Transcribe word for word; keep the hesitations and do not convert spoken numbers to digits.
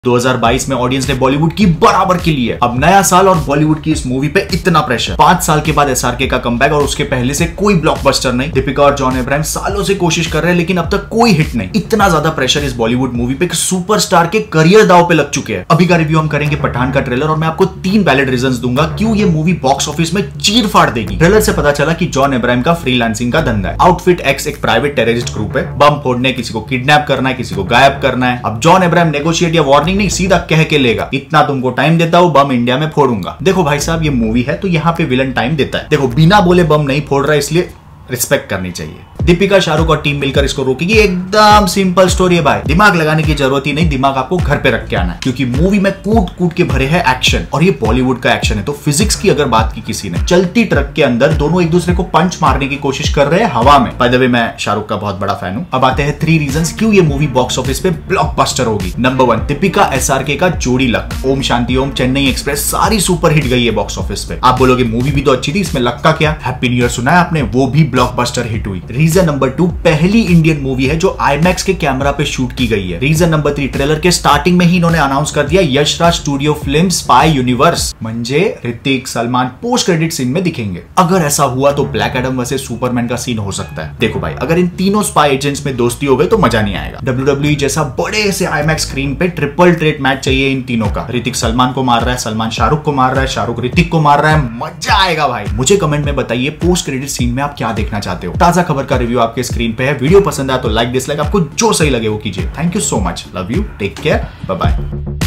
दो हज़ार बाईस में ऑडियंस ने बॉलीवुड की बराबर की ली है। अब नया साल और बॉलीवुड की इस मूवी पे इतना प्रेशर। पांच साल के बाद एसआरके का कमबैक और उसके पहले से कोई ब्लॉकबस्टर नहीं। दीपिका और जॉन अब्राहम सालों से कोशिश कर रहे हैं लेकिन अब तक कोई हिट नहीं। इतना ज्यादा प्रेशर इस बॉलीवुड मूवी पे कि सुपरस्टार के करियर दांव पे लग चुके हैं। अभी का रिव्यू हम करेंगे पठान का ट्रेलर और मैं आपको तीन वैलिड रीजंस दूंगा क्यों ये मूवी बॉक्स ऑफिस में चीर फाड़ देगी। ट्रेलर से पता चला कि जॉन अब्राहम का फ्रीलांसिंग का धंधा है। आउटफिट एक्स एक प्राइवेट टेररिस्ट ग्रुप है। बम फोड़ने, किसी को किडनैप करना है, किसी को गायब करना है। अब जॉन अब्राहम नेगोशिएट या वार्निंग नहीं, सीधा कह के लेगा इतना तुमको टाइम देता हूं, बम इंडिया में फोड़ूंगा। देखो भाई साहब, ये मूवी है तो यहाँ पे विलन टाइम देता है। देखो बिना बोले बम नहीं फोड़ रहा है, इसलिए रिस्पेक्ट करनी चाहिए। दीपिका, शाहरुख और टीम मिलकर इसको रोकेगी। एकदम सिंपल स्टोरी है भाई, दिमाग लगाने की जरूरत ही नहीं। दिमाग आपको घर पे रख के आना है क्योंकि मूवी में कूट कूट के भरे है एक्शन और ये बॉलीवुड का एक्शन है। तो फिजिक्स की अगर बात की किसी ने, चलती ट्रक के अंदर दोनों एक दूसरे को पंच मारने की कोशिश कर रहे हैं हवा में। बाय द वे, मैं शाहरुख का बहुत बड़ा फैन हूं। अब आते हैं थ्री रीजंस क्यों ये मूवी बॉक्स ऑफिस पे ब्लॉकबस्टर होगी। नंबर वन, दीपिका एसआरके का जोड़ी लक। ओम शांति ओम, चेन्नई एक्सप्रेस सारी सुपर हिट गई है बॉक्स ऑफिस पे। आप बोलोगे मूवी भी तो अच्छी थी, इसमें लक का क्या। हैप्पी न्यू ईयर सुना है आपने, वो भी ब्लॉकबस्टर हिट हुई। रीजन नंबर टू, पहली इंडियन मूवी है जो आईमैक्स के कैमरा पे शूट की गई है। रीजन नंबर थ्री, ट्रेलर के स्टार्टिंग में ही इन्होंने अनाउंस कर दिया Yashraj studio film spy universe, म्हणजे Hrithik Salman post credit scene में दिखेंगे। अगर ऐसा हुआ तो ब्लैक एडम वर्सेस सुपरमैन का सीन हो सकता है। देखो भाई, अगर इन तीनों स्पाई एजेंट्स में दोस्ती हो गई तो मजा नहीं आएगा। डब्ल्यू डब्ल्यू ई जैसा बड़े से आईमैक्स स्क्रीन पे ट्रिपल ट्रेट मैच चाहिए इन तीनों का। ऋतिक सलमान को मार रहा है, सलमान शाहरुख को मार रहा है, शाहरुख ऋतिक को मार रहा है, मजा आएगा भाई। मुझे कमेंट में बताइए पोस्ट क्रेडिट सीन में आप क्या देखना चाहते हो। ताजा खबर का रिव्यू आपके स्क्रीन पे है। वीडियो पसंद आया तो लाइक डिसलाइक आपको जो सही लगे वो कीजिए। Thank you so much, love you, take care, bye bye.